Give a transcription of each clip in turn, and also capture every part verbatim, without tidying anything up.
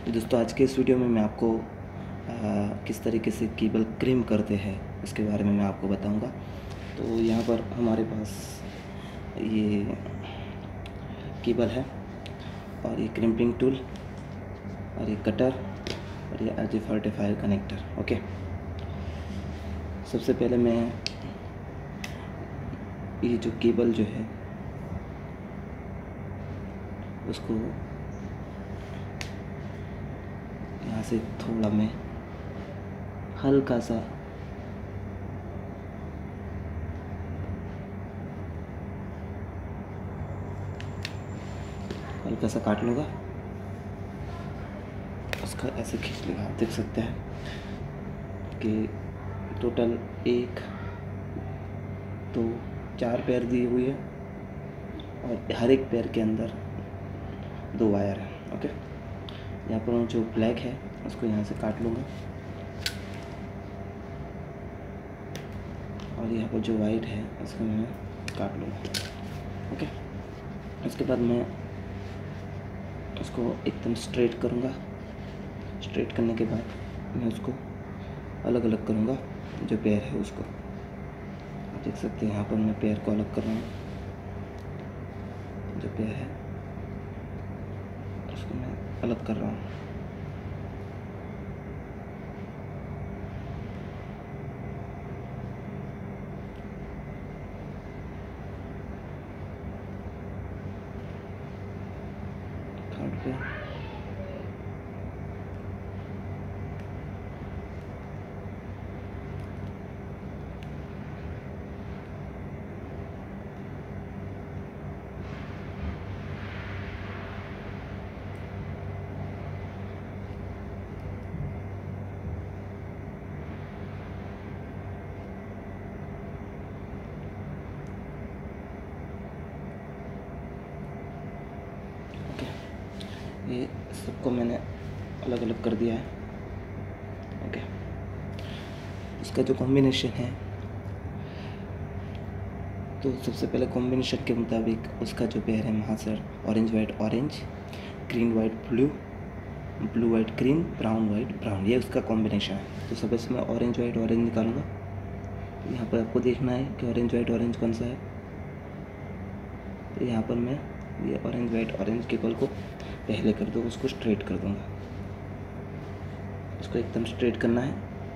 तो दोस्तों आज के इस वीडियो में मैं आपको आ, किस तरीके से केबल क्रिम करते हैं उसके बारे में मैं आपको बताऊंगा। तो यहाँ पर हमारे पास ये केबल है और ये क्रिम्पिंग टूल और ये कटर और ये R J forty five connector. Okay, सबसे पहले मैं ये जो केबल जो है उसको यहाँ से थोड़ा मैं हल्का सा हल्का सा काट लूँगा, उसका ऐसे खींच लेगा। आप देख सकते हैं कि टोटल एक दो चार पैर दिए हुई है और हर एक पैर के अंदर दो वायर है। ओके, यहाँ पर जो ब्लैक है उसको यहाँ से काट लूँगा और यहाँ पर जो वाइट है उसको मैं काट लूँगा। ओके, उसके बाद मैं उसको एकदम स्ट्रेट करूँगा। स्ट्रेट करने के बाद मैं उसको अलग अलग करूँगा, जो पैर है उसको। आप देख सकते हैं यहाँ पर मैं पैर को अलग कर रहा हूँ। जो पैर है उसको मैं अलग कर रहा हूँ। थर्ड पैर, ये सबको मैंने अलग अलग कर दिया है। ओके, इसका जो कॉम्बिनेशन है, तो सबसे पहले कॉम्बिनेशन के मुताबिक उसका जो पेयर है वहाँ से orange white orange, green white blue, blue white green, brown white brown, ये उसका कॉम्बिनेशन है। तो सबसे से मैं ऑरेंज वाइट ऑरेंज निकालूंगा। तो यहाँ पर आपको देखना है कि ऑरेंज वाइट ऑरेंज कौन सा है। तो यहाँ पर मैं ये ऑरेंज वाइट ऑरेंज केबल को पहले कर दो, उसको स्ट्रेट कर दूंगा। उसको एकदम स्ट्रेट करना है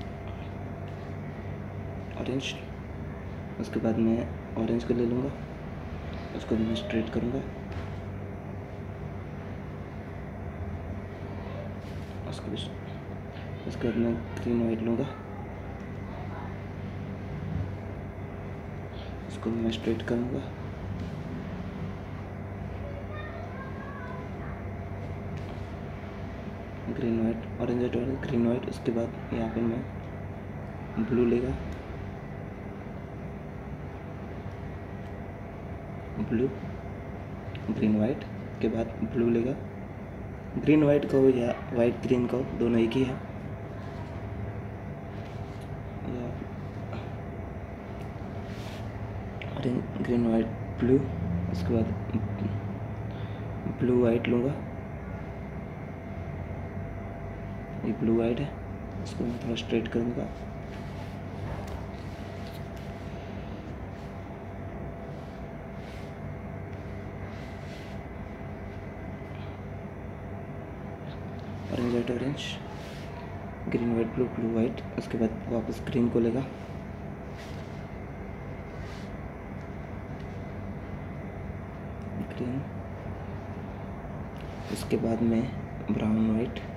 ऑरेंज। उसके बाद मैं ऑरेंज को ले लूँगा, उसको भी मैं स्ट्रेट करूँगा। उसको भी उसके बाद मैं ग्रीन वाइट लूँगा, उसको भी मैं स्ट्रेट करूँगा। Green white orange white orange green white. उसके बाद यहाँ पर मैं ब्लू लेगा, ब्लू ग्रीन वाइट के बाद ब्लू लेगा। ग्रीन वाइट का हो या वाइट ग्रीन का हो, दोनों एक ही है। ऑरेंज ग्रीन वाइट ब्लू, उसके बाद ब्लू वाइट लूँगा। ये ब्लू वाइट है, इसको मैं थोड़ा स्ट्रेट करूँगा। Orange white orange, green white blue, blue white. उसके बाद वापस ग्रीन को लेगा, ग्रीन। उसके बाद में ब्राउन वाइट,